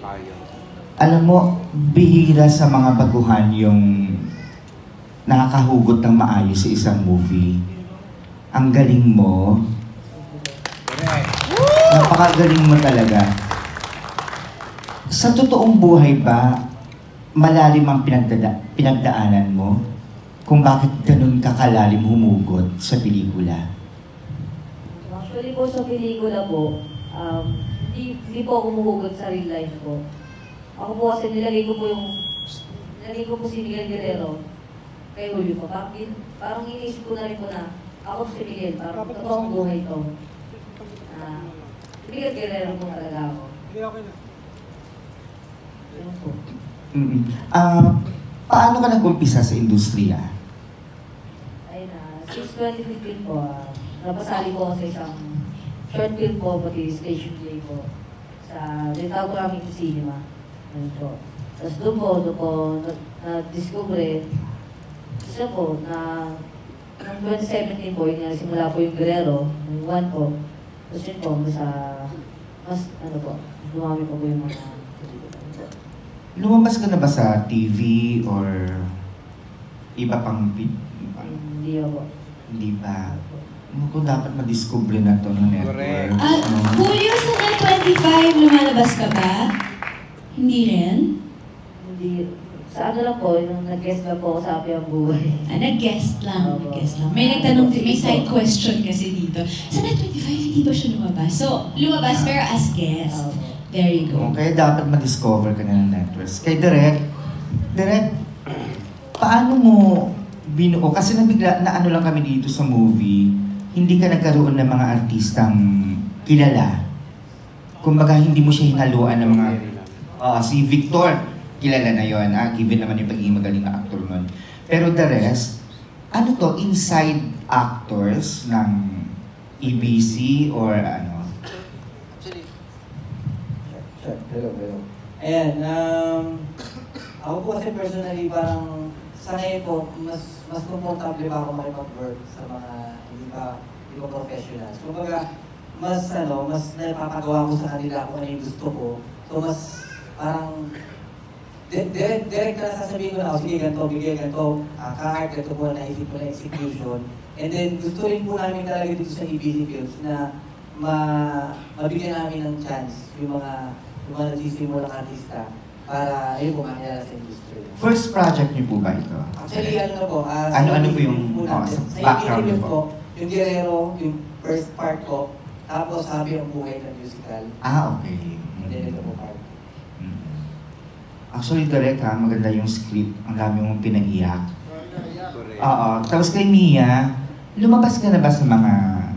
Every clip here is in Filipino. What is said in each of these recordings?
Alam mo, bihira sa mga baguhan yung nakakahugot ng maayos sa isang movie. Ang galing mo. Napakagaling mo talaga. Sa totoong buhay ba, malalim ang pinagdaanan mo? Kung bakit ganun kakalalim humugot sa pelikula? Actually po sa pelikula po, hindi po ako humugot sa real life po. Ako po kasi nilagay ko po si Miguel Guerrero kay Julio po. Parang iniisip ko na rin po na ako si Miguel, parang totoong buhay to. Miguel Guerrero po talaga ako. Yun po. Paano ka nag-umpisa sa industriya? Since 2015 po, napasali po ako sa isang short film po, pati station play po, sa tinatawag namin yung cinema. Ayun po. Tapos doon po, na-discover, isa po, na noong 2017 po, yun simula po yung Guerrero, yung 1 po. Tapos yun po, mas dumami po yung mga Lumabas ka na ba sa TV or iba pang Hindi ako. Hindi ba? Kung dapat ma-discover na to ng network. Julio, sa Net25, lumalabas ka ba? Hindi rin? Hindi. Sa ano lang po, yung nag-guest lang po ako sa Happy ang Buhay. Nag-guest lang, nag-guest lang. May nagtanong, may side question kasi dito. Sa Net25, hindi ba siya lumabas? So, lumabas pero as guest. There you go. Kaya dapat ma-discover ka na ng networks. Kay Direk, paano mo binuo? Kasi nabigla na ano lang kami dito sa movie, hindi ka nagkaroon ng mga artistang kilala. Kumbaga, hindi mo siya hinaluan ng mga... si Victor, kilala na yon, given naman yung pagiging magaling na actor nun. Pero the rest, ano to, inside actors ng EBC or ano? Hello. Ayan, ako po kasi personally parang sa ngayon po, mas comfortable pa ako makipag-work sa mga hindi pa professionals. Kumbaga, mas napapagawa ko sa kanila kung ano yung gusto ko. So mas parang direct na sasabihin ko na, sige ganito, bigay ganito, ka-art, ganito po na naisip ko na execution. And then gusto rin po namin talaga dito sa EBC Films na mabigyan namin ng chance yung mga nagsisimulang artista para ayun po makilala sa industry. First project niyo po ba ito? Actually, ano po, ano po yung background niyo po? Yung Guerrero, yung first part ko, tapos Happy ang Buhay na musical. Okay. And then ito po part. Actually, direct maganda yung script. Ang dami mong pinaiyak. Oo. Tapos kay Mia, lumabas ka na ba sa mga...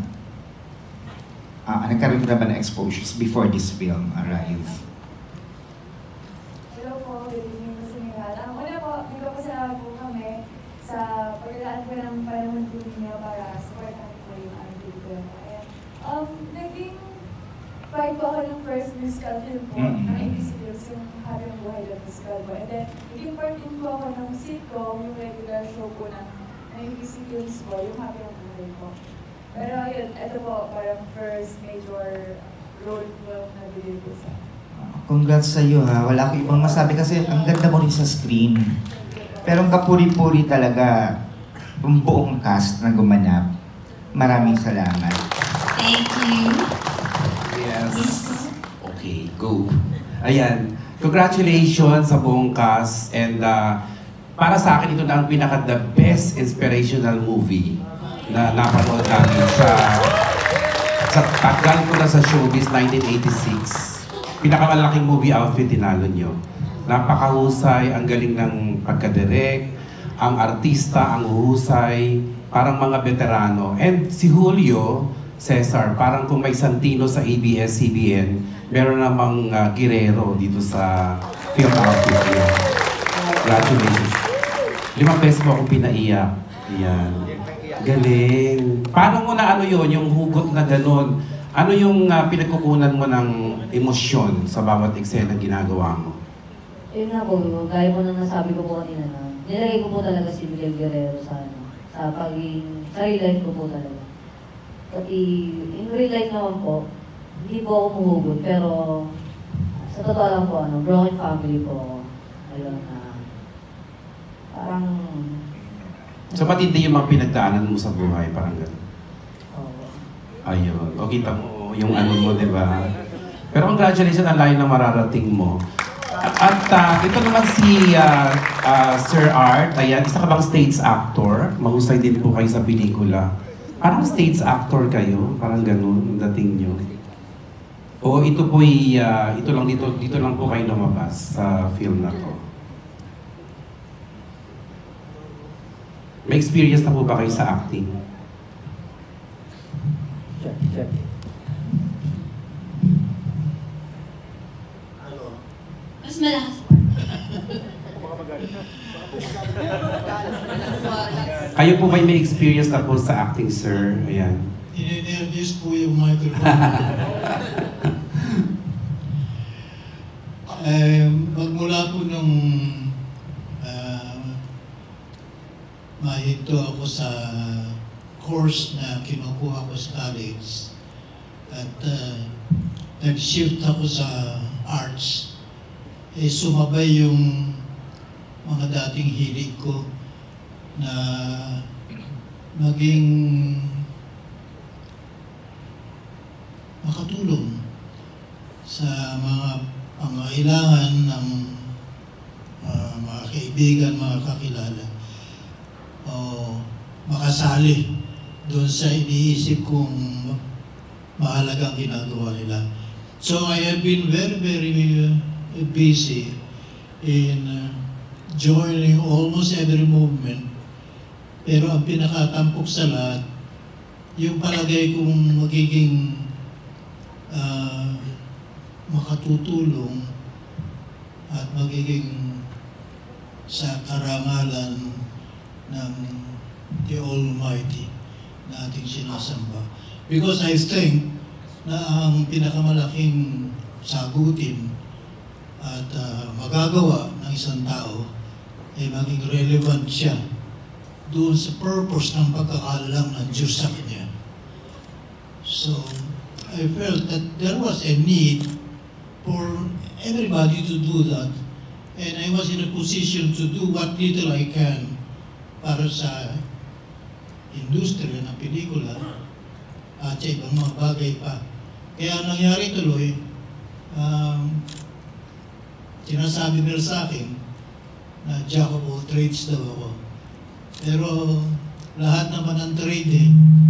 nagkaroon ka na ba ng exposures before this film arrive? Hello po, good evening po sa inyo lahat. Una po, nagpapasalamat po kami sa paglalaan ko ng panahon po niya para supportan ko yung aming ko. Naging part po ako ng first musical film po, ng ABC Films, yung Happy ang Buhay na musical po. And then, naging part din po ako ng sitcom, yung regular show po ng ABC Films po, yung Happy ang Buhay po. Pero yun, ito po, parang first major role po na binili ko sa... Congrats sa iyo ha. Wala akong ibang masabi kasi ang ganda mo rin sa screen. Pero ang kapuri-puri talaga, yung buong cast na gumanap. Maraming salamat. Thank you. Yes. Okay, go. Ayan. Congratulations sa buong cast and para sa akin ito na ang pinaka-the best inspirational movie na napanood namin sa tagal ko na sa showbiz, 1986. Pinakamalaking movie outfit tinalo nyo. Napakahusay, ang galing ng pagkadirek, ang artista, ang husay, parang mga veterano. And si Julio Cesar, parang kung may Santino sa ABS-CBN, meron namang Guerrero dito sa film outfit niyo. Congratulations. 5 beses mo akong pinaiyak. Ayan. Galing. Paano mo na ano yun, yung hugot na ganun? Ano yung pinagkukunan mo ng emosyon sa bawat eksena ginagawa mo? Yun nga po, gaya po nang nasabi ko po kanina na nilagay ko po talaga si Miguel Guerrero sa real life ko po talaga. Pati in real life naman po, hindi po ako muhugot, pero sa totoo lang po, broken family po. Ayun na, parang, So matindi yung mga pinagdaanan mo sa buhay, parang gano'n. oh, Ayun. O kita mo yung ano mo, di ba? Pero congratulations, ang layo na mararating mo. At ito naman si Sir Art. Ayan, isa ka bang stage actor? Mahusay din po kayo sa pelikula. Parang stage actor kayo? Parang ganun ang dating nyo. O ito po ito lang dito lang po kayo lumabas sa film na to. May experience na po ba kayo sa acting? Check. Mas malakas. Kayo po ba may experience na po sa acting, sir? Ayan. Ine-nervous po yung microphone. Magmula po nung mahinto ako sa course na kinukuha ko sa college at nag-shift ako sa arts, sumabay yung mga dating hilig ko na maging makatulong sa mga pangailangan ng mga kaibigan, mga kakilala, o makasali doon sa iniisip kong mahalagang ginagawa nila. So I have been very, very busy in joining almost every movement. Pero ang pinakatampok sa lahat, yung palagay kong magiging makatutulong at magiging sa karangalan ng the Almighty na ating sinasamba. Because I think na ang pinakamalaking sagutin at magagawa ng isang tao ay maging relevant siya doon sa purpose ng pagkakaalam ng Diyos sa Kanya. So, I felt that there was a need for everybody to do that. And I was in a position to do what little I can para sa industriya ng pelikula at sa ibang mga bagay pa. Kaya ang nangyari tuloy, sinasabi nila sa akin na jack of all trades daw ako. Pero lahat naman ng trade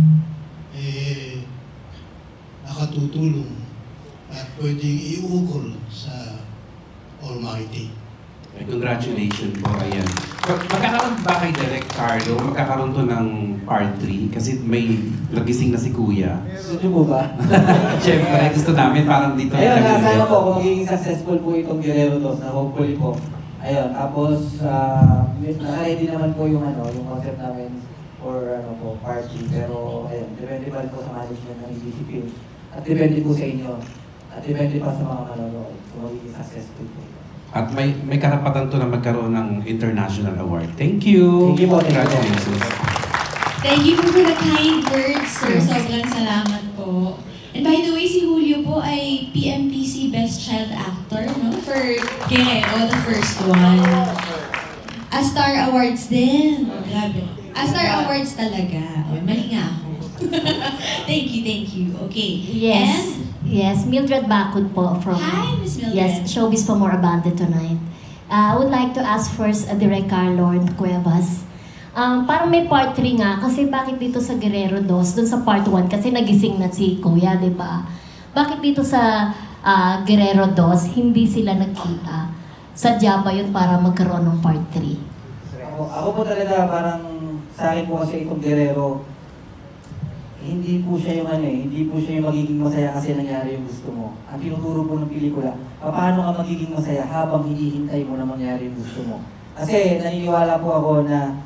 nakatutulong at pwedeng iukol sa Almighty. Congratulations po, ayan. Magkakaroon ba kay Direk Carlo? Magkakaroon to ng part 3? Kasi may nagising na si Kuya. Gusto niyo po ba? Siyempre, gusto namin parang dito. Ayun, sana po kung magiging successful po itong Guerrero Dos na hopefully po. Ayun, tapos naka-ready naman po yung yung concept namin for party. Pero ayun, depende pa rin po sa management ng EDC Films. At depende po sa inyo. At depende pa sa mga manonood kung magiging successful po. At may karapatan to na magkaroon ng international award. Thank you! Thank you po. Congratulations! Thank you for the kind words, sir. Sobrang salamat po. And by the way, si Julio po ay PMPC Best Child Actor, no? For Guerrero, the first one. A-Star Awards din. Grabe. A-Star Awards talaga. O, mali nga ako. Thank you. Okay. Yes. And, Yes, Mildred Bakut po from... Hi, Miss Mildred. Yes, Showbiz for More Abundant tonight. I would like to ask first Direk Carlo Cuevas. Parang may part 3 nga, kasi bakit dito sa Guerrero Dos, dun sa part 1, kasi nagising na si Kuya, di ba? Bakit dito sa Guerrero Dos, hindi sila nagkita? Sadya ba yun para magkaroon ng part 3? Ako po talaga parang sa akin po kasi itong Guerrero, hindi po siya hindi po siya yung magiging masaya kasi nangyari yung gusto mo. Ang tinuturo po ng pelikula, paano ka magiging masaya habang hinihintay mo na mangyari yung gusto mo. Kasi naniniwala po ako na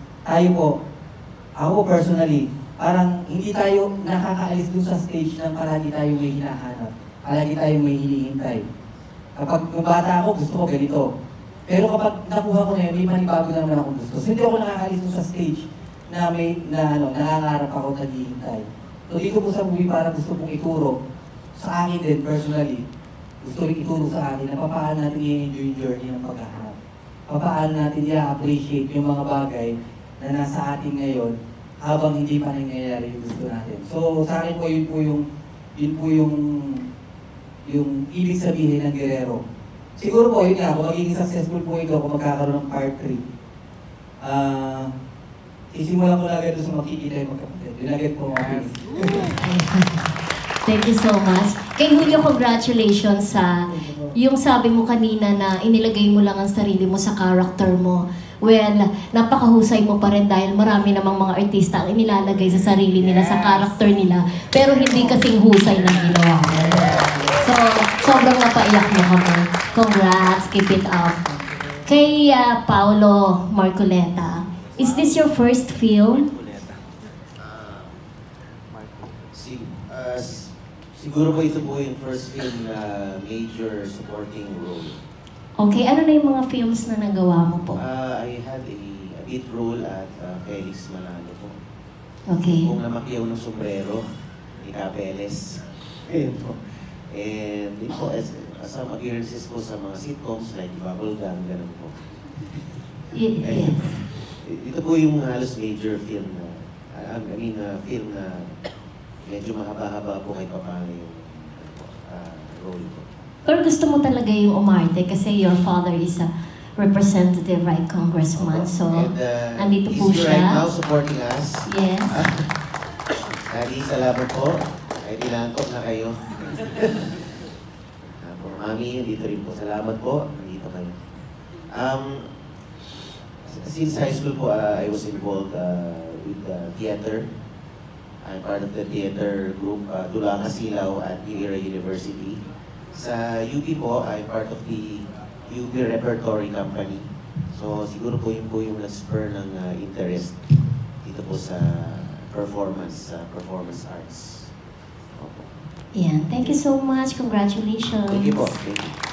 ako personally, parang hindi tayo nakakaalis dun sa stage ng palagi tayo may hinahanap. Palagi tayo may hinihintay. Kapag bata ako, gusto ko ganito. Pero kapag nakuha ko na yun, may manibago na naman akong gusto. So hindi ako nakakaalis dun sa stage na nangangarap ako naghihintay. So dito po sa movie parang gusto kong ituro sa akin din personally. gusto rin ituro sa atin na paano natin i-enjoy yung journey ng paghahanap. Paano natin i-appreciate yung mga bagay na nasa atin ngayon habang hindi pa nangyayari yung gusto natin. So sa akin po, yun po yung ibig sabihin ng Guerrero. Siguro po, yun nga, kung magiging successful po ito, kung magkakaroon ng part 3, sisimulan ko lang ito sa makikita yung magkapatid. Yun agad po mga Thank you so much. Kay Julio, congratulations sa yung sabi mo kanina na inilagay mo lang ang sarili mo sa character mo. Well, napakahusay mo pa rin dahil marami namang mga artista ang inilalagay sa sarili nila, sa character nila, pero hindi kasing husay ng ginawa mo. So, sobrang napaiyak mo kami. Congrats, keep it up. Kay Paolo Marcoleta, is this your first film? Siguro po ito po yung first film na major supporting role. Okay, ano na yung mga films na nagawa mo po? I had a lead role at Felix Manalo po. Okay. Kung namakiyaw ng sombrero, ni Capeles. Ayun po. And yun po, some appearances po sa mga sitcoms like Bubblegum, ganun po. Yes. Ito po yung halos major film na, film na medyo mahaba-haba po kahit paano yung role ko. Pero gusto mo talaga yung umarte kasi your father is a representative, right, congressman? So, andito po he's siya. right now supporting us. Yes. Daddy, salamat po. Ay, tinangkot na kayo. For Mami, dito rin po. Salamat po. Nandito kayo. Since high school po, I was involved with theater. I'm part of the theater group, Dula Kasilaw at New Era University. Sa UP po, I'm part of the UP Repertory Company. So siguro po yung nag-spur ng interest dito po sa performance arts. Opo. Yan. Thank you so much. Congratulations. Thank you po. Thank you.